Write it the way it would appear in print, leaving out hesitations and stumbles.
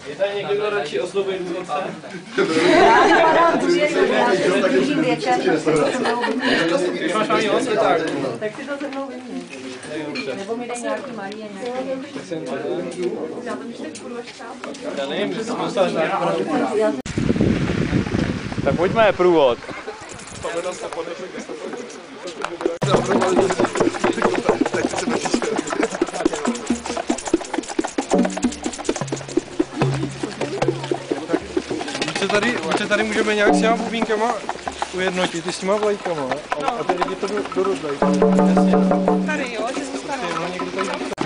Je tady někdo, kdo radši oslovuje důvodce? Já držím věčer, Když máš malý osvě, tak. tak si to se mnou vyměň. Nebo mi dej nějaký malý a nějaký. Já nevím, že jsem musel znát. Tak pojďme, průvod. Už se tady můžeme nějak s těma bubínkama ujednotit, i s těma vlajkama a ty lidi to dorozdají. Tady jo, že to stará.